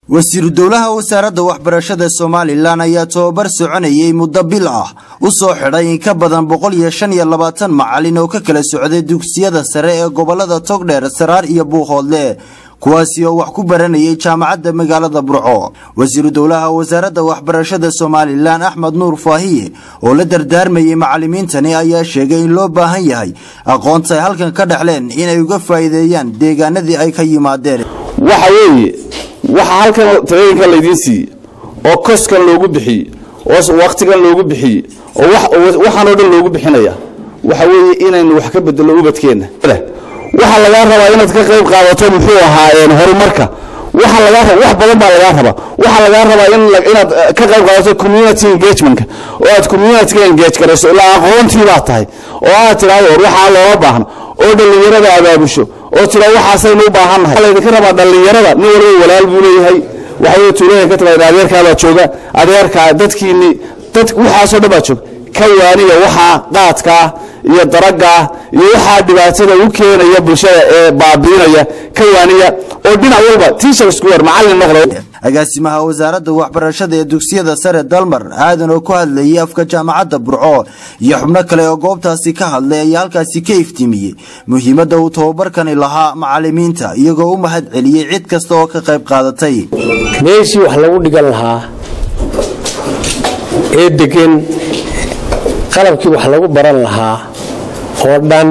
wasiir dowlaha wasaaradda waxbarashada Soomaaliland ayaa tababar soconayay muddo bil ah u soo xidhay in ka badan 125 macallin oo ka kala socday dugsiyada sare ee gobolada Togdheer, Saraar iyo Buuhoodle kuwaasi oo wax ku baranayay jaamacadda magaalada Burco. wasiir dowlaha wasaaradda waxbarashada Soomaaliland Axmed Nuur Faahiye oo la dardaarmayay macallimiintani ayaa sheegay in loo baahan yahay aqoonta ay halkan ka dhaxleen inay uga faa'iideeyaan deegaanadii ay ka yimaadeen. waxa halkan tareenka la idin siiyay oo koskan loogu bixiyay oo waqtigan loogu bixiyay oo waxaan oo dhan loogu bixinaya waxa weeye inaynu wax ka bedelo ubadkeena waxa laga rabaa inaad ka qayb qaadato muxuu ahaayeen horumarka waxa laga rabaa wax badan baa laga rabaa waxa laga rabaa inaad ka qayb qaadato community engagement oo aad community engage garayso ilaa aqoontii baa tahay oo aad tiraahdo waxa loo baahan oo dhalinyarada abaabusho oo tira waxaasaynu u baahanahay la idinka rabaa dhalinyarada nin walba walaal buu leeyahay waxa uu tuulooyin ka tahay adeerkaada jooga adeerka dadkiini waxa soo dhaba joog ka waaniya waxa qaadka iyo daraga iyo waxa dhibaatada u keenaya bulshada ee baabiinaya ka waaniya oo dhinac walba teachers ku war macallin noqdo. agaasimaha wasaaradda waxbarashada ee dugsiyada sare Dalmar aadan oo ku hadlayay afka jaamacadda Burco iyo xubno kale oo goobtaasi ka hadlay ayaa halkaasi ka iftiimiyay muhiimadda uu tababarkani lahaa macallimiinta iyagoo u mahad celiyay cid kasta oo ka qayb qaadatay. meeshii wax lagu dhigan lahaa ee degan qalabkii wax lagu baran lahaa oo dhan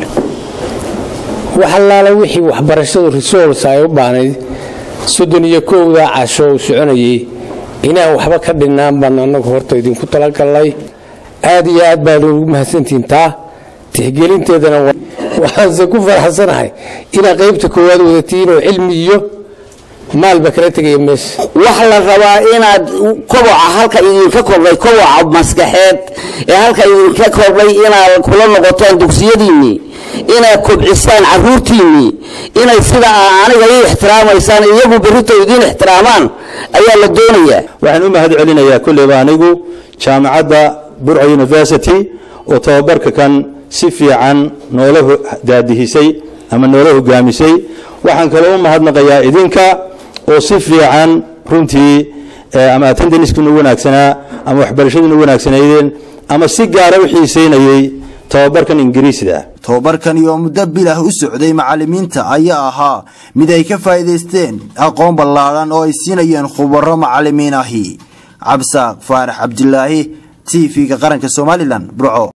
waxa la wixii waxbarashadu resource ay u baahnayd sodon iyo kowda casho soconayay inaan waxba ka dhinaan baan anagu horta idinku talagalay aad iyo aad baan ugu mahadsantiin taa tixgelinteedana waxaan ku faraxsanahay ina qaybta koowaad wadatiin oo cilmi iyo maal ba kala tagay mees wax la rabaa inaad koboca halka idinka korbay koboca maskaxeed ee halka idinka korbay inaad kula noqotaan dugsiyadiinni inaad kobcisaan caruurtiinni inay sida aniga ay ixtiraamaysan iyagu berito idin ixtiraamaan ayaa la doonayaa. waxaan u mahad celinayaa kulliba anigu jaamacadda Burco University oo tababarka kan si fiican noola daadihisay ama noola hogaamisay. waxaan kale u mahadnaqayaa idinka oo si fiican runtii ama attendance-ku wanaagsanaa ama waxbarashadu wanaagsaneeyeen ama si gaar ah u xiiseynayay tababarkan Ingiriisiga. tababarkan iyo muddo bil ah u socday macallimiinta ayaa ahaa mid ay ka faa'iideysteen aqoon ballaaran oo ay siinayeen khubaro macallimiin ahi. Cabsaaq Faarax Cabdilaahi TV-ga qaranka Soomaaliland Burco.